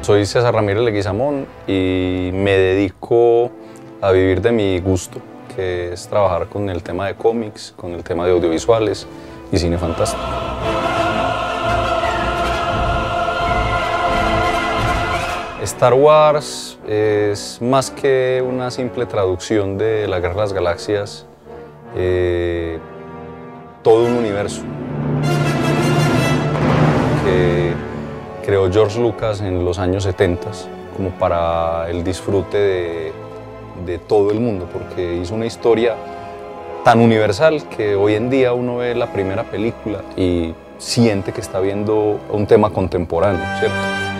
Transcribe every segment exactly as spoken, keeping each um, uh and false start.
Soy César Ramírez Leguizamón y me dedico a vivir de mi gusto, que es trabajar con el tema de cómics, con el tema de audiovisuales y cine fantástico. Star Wars es más que una simple traducción de la Guerra de las Galaxias, eh, todo un universo que creó George Lucas en los años setenta como para el disfrute de, de todo el mundo, porque hizo una historia tan universal que hoy en día uno ve la primera película y siente que está viendo un tema contemporáneo, ¿cierto?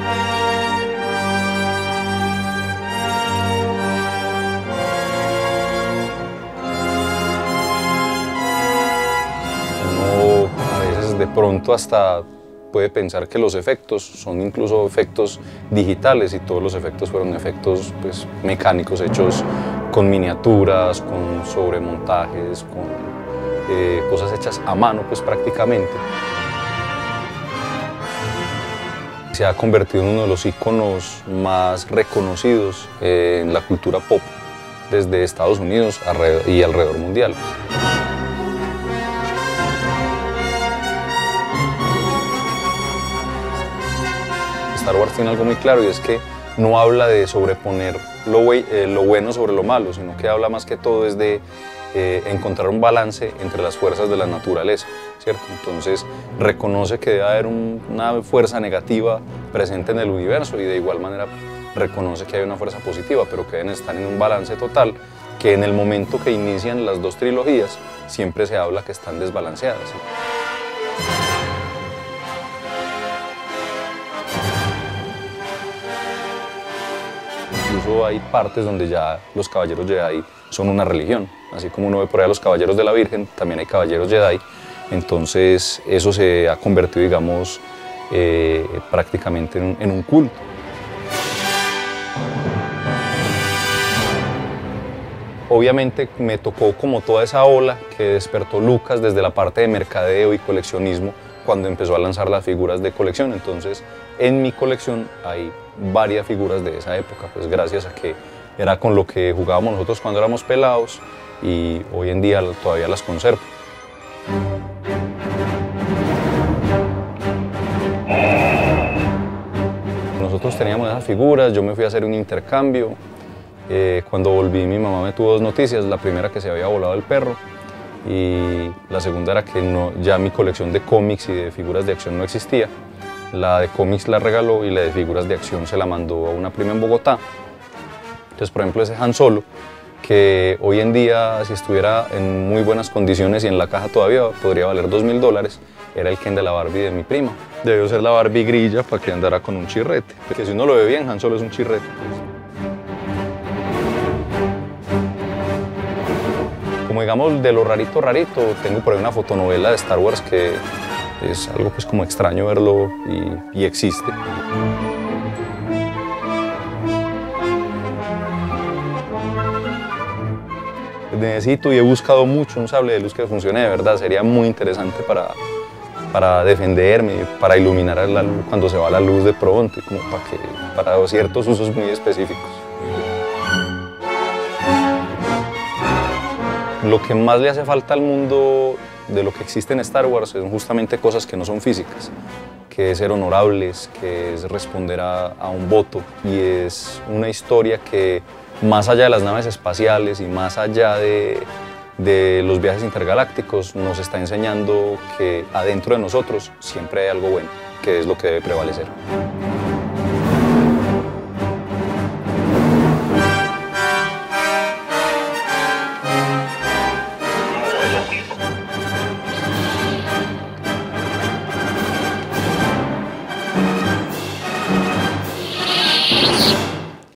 Uno a veces de pronto hasta puede pensar que los efectos son incluso efectos digitales y todos los efectos fueron efectos pues, mecánicos hechos con miniaturas, con sobremontajes, con eh, cosas hechas a mano pues prácticamente. Se ha convertido en uno de los íconos más reconocidos eh, en la cultura pop desde Estados Unidos y alrededor mundial. Star Wars tiene algo muy claro y es que no habla de sobreponer lo, eh, lo bueno sobre lo malo, sino que habla más que todo es de eh, encontrar un balance entre las fuerzas de la naturaleza, ¿cierto? Entonces reconoce que debe haber un, una fuerza negativa presente en el universo y de igual manera reconoce que hay una fuerza positiva, pero que deben estar en un balance total, que en el momento que inician las dos trilogías siempre se habla que están desbalanceadas, ¿sí? Incluso hay partes donde ya los caballeros Jedi son una religión, así como uno ve por ahí a los caballeros de la Virgen, también hay caballeros Jedi, entonces eso se ha convertido, digamos, eh, prácticamente en un, en un culto. Obviamente me tocó como toda esa ola que despertó Lucas desde la parte de mercadeo y coleccionismo cuando empezó a lanzar las figuras de colección, entonces en mi colección hay varias figuras de esa época, pues gracias a que era con lo que jugábamos nosotros cuando éramos pelados y hoy en día todavía las conservo. Nosotros teníamos esas figuras, yo me fui a hacer un intercambio, eh, cuando volví mi mamá me tuvo dos noticias, la primera que se había volado el perro y la segunda era que no, ya mi colección de cómics y de figuras de acción no existía. La de cómics la regaló y la de figuras de acción se la mandó a una prima en Bogotá. Entonces, por ejemplo, ese Han Solo, que hoy en día, si estuviera en muy buenas condiciones y en la caja todavía, podría valer dos mil dólares, era el Ken de la Barbie de mi prima. Debió ser la Barbie grilla para que andara con un chirrete. Porque si uno lo ve bien, Han Solo es un chirrete. Como digamos, de lo rarito, rarito, tengo por ahí una fotonovela de Star Wars que es algo pues como extraño verlo y, y existe. Necesito y he buscado mucho un sable de luz que funcione de verdad, sería muy interesante para, para defenderme, para iluminar la luz cuando se va la luz de pronto, y como para, que, para ciertos usos muy específicos. Lo que más le hace falta al mundo de lo que existe en Star Wars son justamente cosas que no son físicas, que es ser honorables, que es responder a, a un voto, y es una historia que más allá de las naves espaciales y más allá de, de los viajes intergalácticos nos está enseñando que adentro de nosotros siempre hay algo bueno, que es lo que debe prevalecer.